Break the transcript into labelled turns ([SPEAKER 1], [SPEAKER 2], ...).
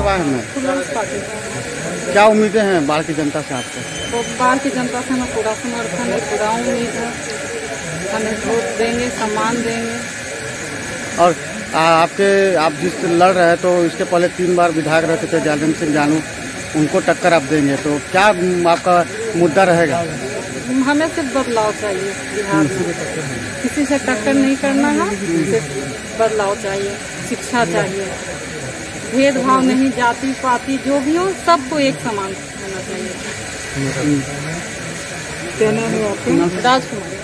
[SPEAKER 1] वाह में? क्या उम्मीदें हैं बाढ़ की जनता से आपको?
[SPEAKER 2] तो बाढ़ की जनता से हमें पूरा समर्थन है, पूरा उम्मीद है, हमें वोट देंगे, सम्मान देंगे।
[SPEAKER 1] और आप जिस लड़ रहे हैं तो इसके पहले 3 बार विधायक रहते थे जालिम सिंह जानू, उनको टक्कर आप देंगे तो क्या आपका मुद्दा रहेगा?
[SPEAKER 2] हमें सिर्फ बदलाव चाहिए बिहार में, किसी से टक्कर नहीं करना है, सिर्फ बदलाव चाहिए, शिक्षा चाहिए, भेदभाव नहीं, जाति पाति जो भी हो सबको एक समान होना चाहिए। क्या नाम है आपका? राजकुमार।